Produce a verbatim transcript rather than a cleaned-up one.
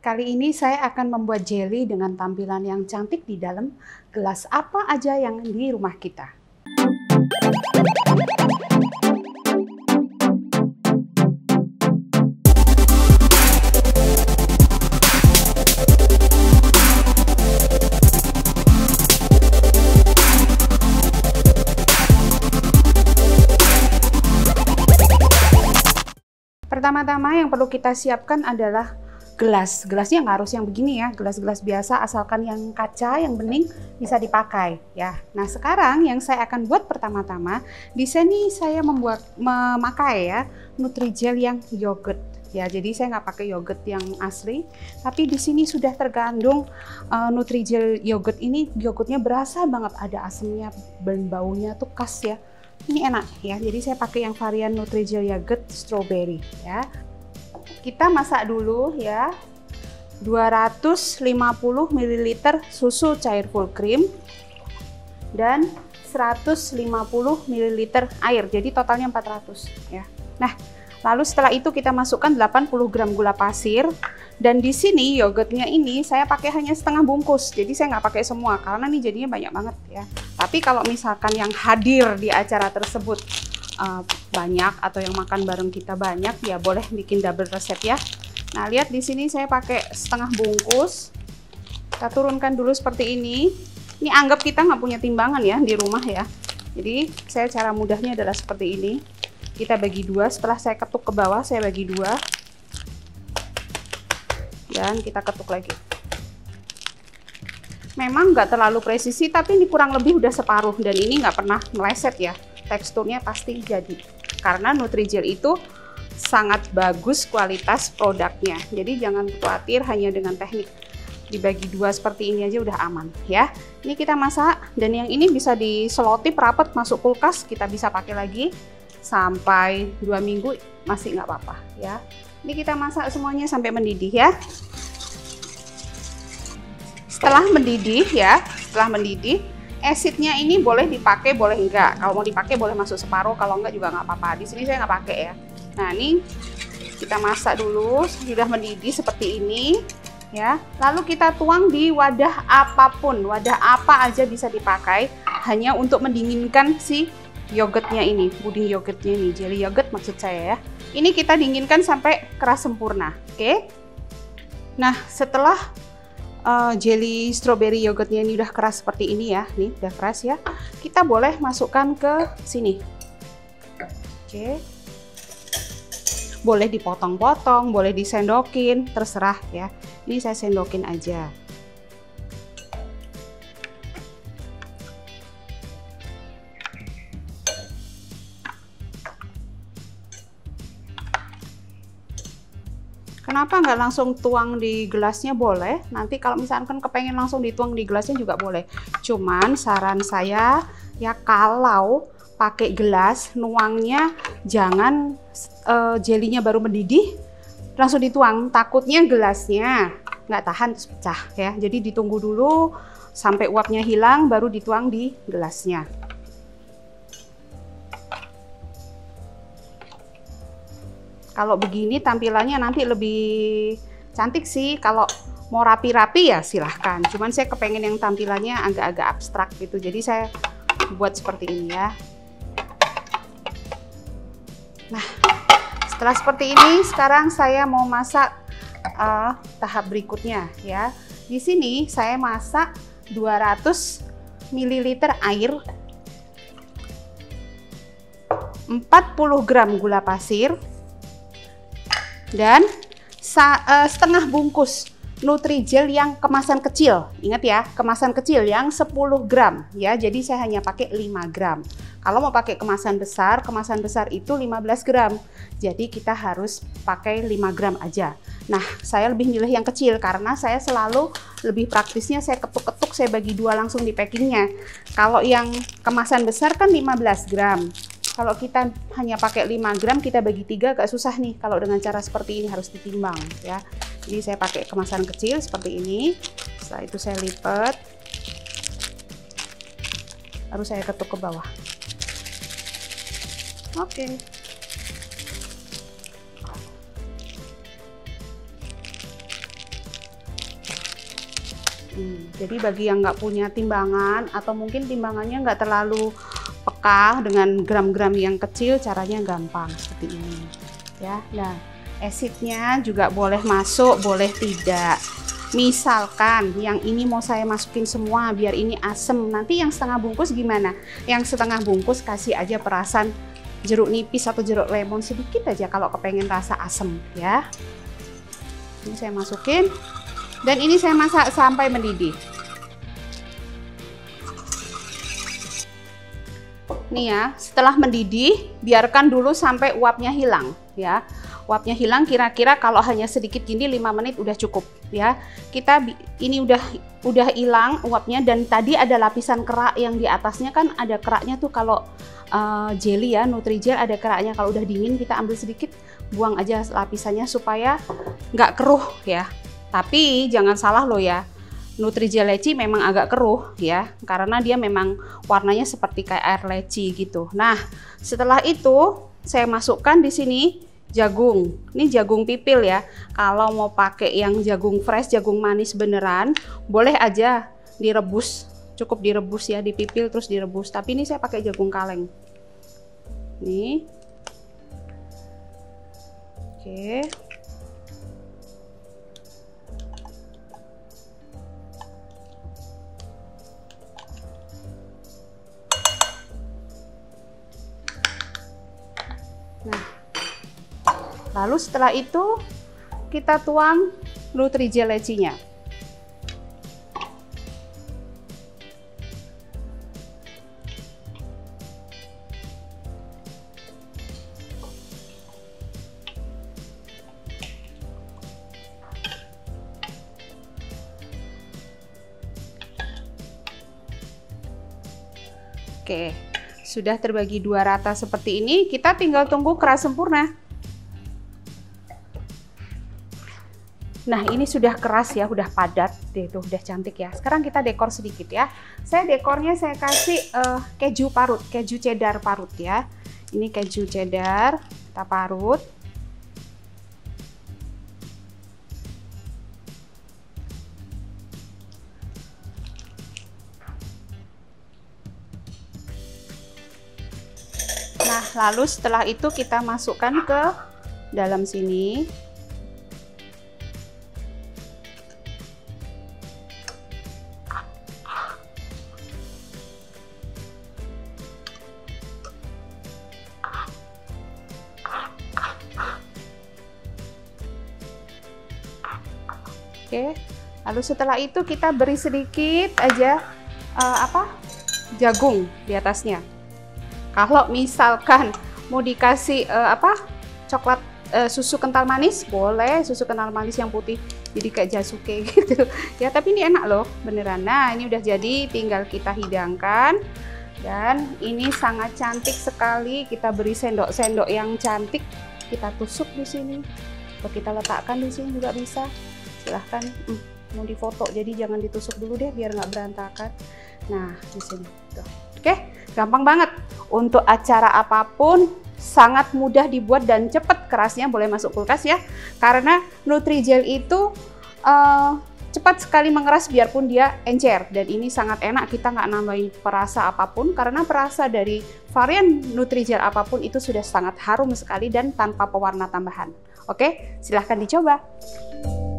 Kali ini saya akan membuat jelly dengan tampilan yang cantik di dalam gelas apa aja yang di rumah kita. Pertama-tama yang perlu kita siapkan adalah gelas. Gelasnya nggak harus yang begini ya, gelas-gelas biasa asalkan yang kaca, yang bening bisa dipakai ya. Nah sekarang yang saya akan buat pertama-tama, di sini saya membuat memakai ya Nutrijel yang yogurt ya. Jadi saya nggak pakai yogurt yang asli, tapi di sini sudah terkandung uh, Nutrijel yogurt ini. Yogurtnya berasa banget, ada asamnya dan baunya tuh khas ya. Ini enak ya, jadi saya pakai yang varian Nutrijel yogurt strawberry ya. Kita masak dulu ya, dua ratus lima puluh mililiter susu cair full cream dan seratus lima puluh mililiter air, jadi totalnya empat ratus ya. Nah, lalu setelah itu kita masukkan delapan puluh gram gula pasir. Dan di sini yogurtnya ini saya pakai hanya setengah bungkus, jadi saya nggak pakai semua karena ini jadinya banyak banget ya. Tapi kalau misalkan yang hadir di acara tersebut uh, banyak atau yang makan bareng kita banyak, ya boleh bikin double resep ya. Nah lihat di sini saya pakai setengah bungkus. Kita turunkan dulu seperti ini. Ini anggap kita nggak punya timbangan ya di rumah ya. Jadi saya cara mudahnya adalah seperti ini. Kita bagi dua. Setelah saya ketuk ke bawah, saya bagi dua. Dan kita ketuk lagi. Memang nggak terlalu presisi, tapi ini kurang lebih udah separuh dan ini nggak pernah meleset ya. Teksturnya pasti jadi. Karena Nutrijel itu sangat bagus kualitas produknya. Jadi jangan khawatir hanya dengan teknik dibagi dua seperti ini aja udah aman ya. Ini kita masak dan yang ini bisa diselotip rapat masuk kulkas, kita bisa pakai lagi sampai dua minggu masih nggak apa-apa ya. Ini kita masak semuanya sampai mendidih ya. Setelah mendidih ya, setelah mendidih, asidnya ini boleh dipakai, boleh enggak. Kalau mau dipakai boleh masuk separuh, kalau enggak juga nggak apa-apa. Di sini saya nggak pakai ya. Nah ini kita masak dulu, sudah mendidih seperti ini ya. Lalu kita tuang di wadah apapun, wadah apa aja bisa dipakai, hanya untuk mendinginkan si yogurtnya ini, puding yogurtnya ini, jelly yogurt maksud saya ya. Ini kita dinginkan sampai keras sempurna, oke? Nah, setelah uh, jelly strawberry yogurtnya ini udah keras seperti ini ya, nih udah keras ya, kita boleh masukkan ke sini, oke? Boleh dipotong-potong, boleh disendokin, terserah ya. Ini saya sendokin aja. Kenapa nggak langsung tuang di gelasnya boleh, nanti kalau misalkan kepengen langsung dituang di gelasnya juga boleh. Cuman saran saya ya kalau pakai gelas, nuangnya jangan uh, jelinya baru mendidih langsung dituang, takutnya gelasnya nggak tahan terus pecah ya. Jadi ditunggu dulu sampai uapnya hilang baru dituang di gelasnya. Kalau begini tampilannya nanti lebih cantik sih. Kalau mau rapi-rapi ya silahkan. Cuman saya kepengen yang tampilannya agak-agak abstrak gitu. Jadi saya buat seperti ini ya. Nah, setelah seperti ini, sekarang saya mau masak uh, tahap berikutnya ya. Di sini saya masak dua ratus mililiter air, empat puluh gram gula pasir, dan setengah bungkus Nutrijel yang kemasan kecil. Ingat ya, kemasan kecil yang sepuluh gram ya. Jadi saya hanya pakai lima gram. Kalau mau pakai kemasan besar, kemasan besar itu lima belas gram. Jadi kita harus pakai lima gram aja. Nah, saya lebih milih yang kecil karena saya selalu lebih praktisnya saya ketuk-ketuk, saya bagi dua langsung di packingnya. Kalau yang kemasan besar kan lima belas gram. Kalau kita hanya pakai lima gram, kita bagi tiga agak susah nih. Kalau dengan cara seperti ini harus ditimbang ya. Jadi saya pakai kemasan kecil seperti ini. Setelah itu saya lipat. Lalu saya ketuk ke bawah. Oke. Jadi bagi yang nggak punya timbangan atau mungkin timbangannya nggak terlalu peka dengan gram-gram yang kecil, caranya gampang seperti ini ya. Nah, asidnya juga boleh masuk, boleh tidak. Misalkan yang ini mau saya masukin semua biar ini asem, nanti yang setengah bungkus gimana? Yang setengah bungkus kasih aja perasan jeruk nipis atau jeruk lemon sedikit aja kalau kepengen rasa asem ya. Ini saya masukin dan ini saya masak sampai mendidih. Nih ya, setelah mendidih biarkan dulu sampai uapnya hilang ya. Uapnya hilang kira-kira kalau hanya sedikit gini lima menit udah cukup ya. Kita ini udah udah hilang uapnya dan tadi ada lapisan kerak yang di atasnya, kan ada keraknya tuh kalau uh, jelly ya, Nutrijel ada keraknya. Kalau udah dingin kita ambil sedikit, buang aja lapisannya supaya nggak keruh ya. Tapi jangan salah loh ya, Nutrijel leci memang agak keruh ya, karena dia memang warnanya seperti kayak air leci gitu. Nah, setelah itu saya masukkan di sini jagung. Ini jagung pipil ya. Kalau mau pakai yang jagung fresh, jagung manis beneran, boleh aja direbus. Cukup direbus ya, dipipil terus direbus. Tapi ini saya pakai jagung kaleng. Nih. Oke. Nah, lalu setelah itu kita tuang Nutrijel lecinya. Oke, sudah terbagi dua rata seperti ini, kita tinggal tunggu keras sempurna. Nah, ini sudah keras ya, udah padat deh tuh, udah cantik ya. Sekarang kita dekor sedikit ya. Saya dekornya saya kasih uh, keju parut, keju cheddar parut ya. Ini keju cheddar, kita parut. Nah, lalu setelah itu kita masukkan ke dalam sini. Oke, lalu setelah itu kita beri sedikit aja uh, apa jagung di atasnya. Kalau misalkan mau dikasih uh, apa coklat uh, susu kental manis, boleh susu kental manis yang putih, jadi kayak jasuke gitu ya. Tapi ini enak loh beneran. Nah, ini udah jadi, tinggal kita hidangkan dan ini sangat cantik sekali. Kita beri sendok-sendok yang cantik, kita tusuk di sini atau kita letakkan di sini juga bisa. Silahkan, hmm, mau difoto jadi jangan ditusuk dulu deh biar nggak berantakan. Nah, di sini tuh. Oke, gampang banget. Untuk acara apapun sangat mudah dibuat dan cepat. Kerasnya boleh masuk kulkas ya, karena Nutrijel itu uh, cepat sekali mengeras biarpun dia encer. Dan ini sangat enak, kita nggak nambahin perasa apapun, karena perasa dari varian Nutrijel apapun itu sudah sangat harum sekali dan tanpa pewarna tambahan. Oke, silahkan dicoba.